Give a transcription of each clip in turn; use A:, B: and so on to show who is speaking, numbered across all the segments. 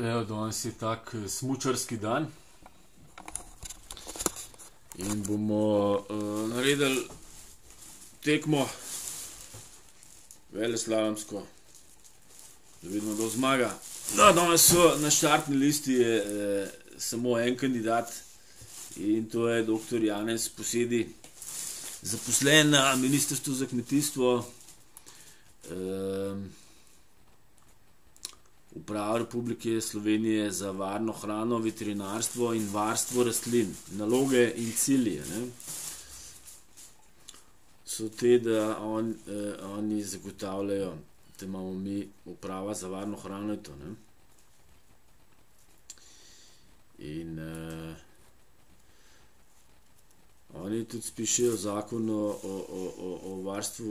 A: Evo, danes je tak smučarski dan in bomo naredili tekmo veleslalomsko, da vidimo, kdo zmaga. No, danes na štartni listi je samo en kandidat in to je dr. Janez Posedi, zaposlen na Ministrstvu za kmetijstvo, Uprava Republike Slovenije za varno hrano, veterinarstvo in varstvo rastlin. Naloge in cilje so te, da oni zagotavljajo, da imamo mi uprava za varno hrano in to. In oni tudi spišejo zakon o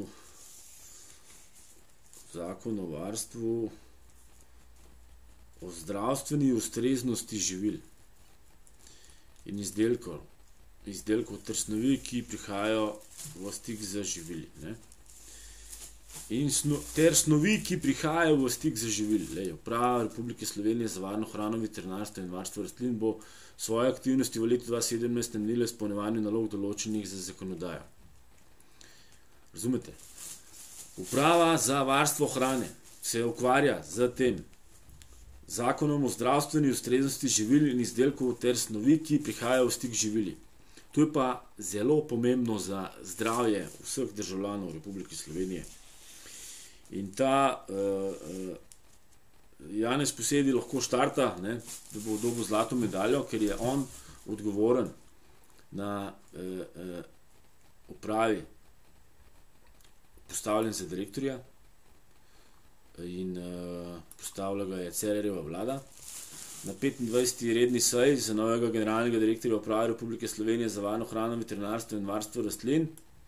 A: varstvu, o zdravstveni ustreznosti živil in izdelkov ter snovi, ki prihajajo v stik z živili. Ter snovi, ki prihajajo v stik z živili. Uprava Republike Slovenije za varno hrano, veterinarstvo in varstvo rastlin bo svoje aktivnosti v letu 2017 namenila izpolnjevanju nalog določenih za zakonodajo. Razumete? Uprava za varstvo hrane se ukvarja z tem zakonom o zdravstveni ustreznosti živil in izdelkov ter snovi, ki prihajajo v stik z živili. To je pa zelo pomembno za zdravje vseh državljanov Republike Slovenije. In ta Janez Posedi lahko štarta, da bo dobil zlato medaljo, ker je on odgovoren na upravi, postavljen za direktorja, in postavila ga je Cerarjeva vlada. Na 25. redni seji za novega generalnega direktorja Uprave Republike Slovenije za varno hrano, veterinarstvo in varstvo rastlin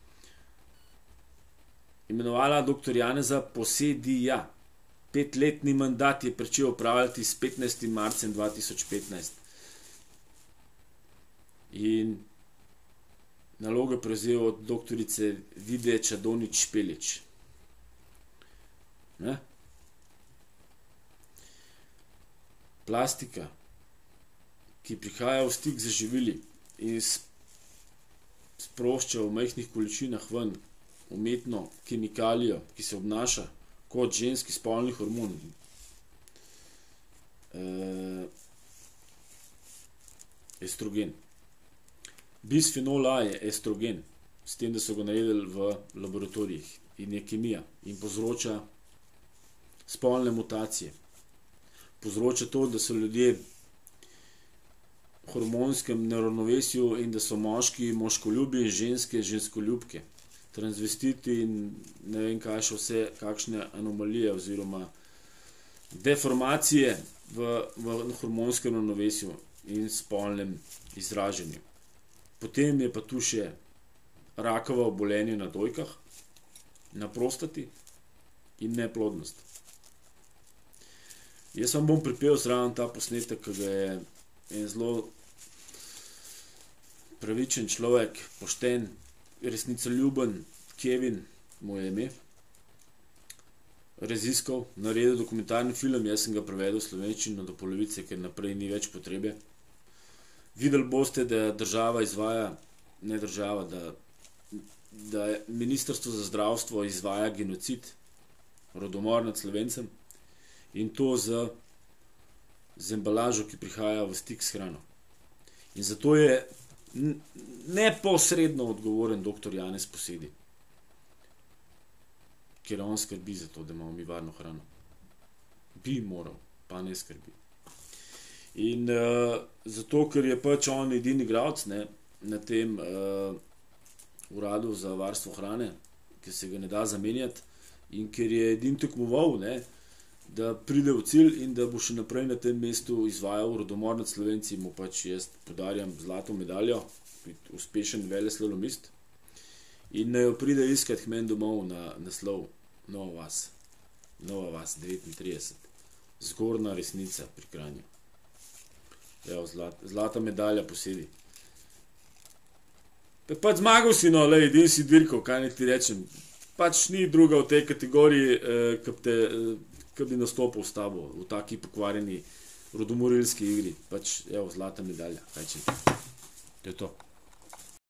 A: imenovala dr. Janeza Posedija. 5-letni mandat je pričel opravljati s 15. marcem 2015. In nalogo prevzel od doktorice Vide Čadonič-Špelič. Plastika, ki prihaja v stik z živili in sprošča v majhnih količinah ven umetno kemikalijo, ki se obnaša kot ženski spolni hormon. Estrogen. Bisfenol A je estrogen, s tem, da so ga naredili v laboratorijih, in je kemija in povzroča spolne mutacije. Povzroča to, da so ljudje v hormonskem neravnovesju in da so moški moškoljubi in ženske ženskoljubke, transvestiti in ne vem kaj še vse, kakšne anomalije oziroma deformacije v hormonskem ravnovesju in spolnem izraženju. Potem je pa tu še rakava obolenje na dojkah, na prostati in neplodnost. Jaz vam bom pripel zraven ta posnetek, ki ga je en zelo pravičen človek, pošten, resnicoljuben, Kevin, mu je ime, raziskal, naredil dokumentarni film, jaz sem ga prevedel v slovenščino do polovice, ker naprej ni več potrebe. Videli boste, da država izvaja, ne država, da Ministrstvo za zdravstvo izvaja genocid, rodomor nad Slovencem, in to z embalažo, ki prihaja v stik s hrano. In zato je neposredno odgovoren dr. Janez Posedi, ker on skrbi za to, da imamo mi varno hrano. Bi moral, pa ne skrbi. In zato, ker je pač on edini igralec na tem uradu za varstvo hrane, ker se ga ne da zamenjati, in ker je edin tekmoval, da pride v cilj in da bo še naprej na tem mestu izvajal rodomor nad Slovenci, mu pač jaz podarjam zlato medaljo, uspešen veleslalomist, in naj jo pride iskat k meni domov na naslov Nova vas 39, Zgornja Resnica pri Kranju. Evo, zlata medalja Posedi. Pač zmagal si, edin si dirkal, kaj ne ti rečem. Pač ni druga v tej kategoriji, ki bi nastopil s tabo v taki pokvarjeni rodomorilski igri, pač, evo, zlata medalja, kaj če. To je to.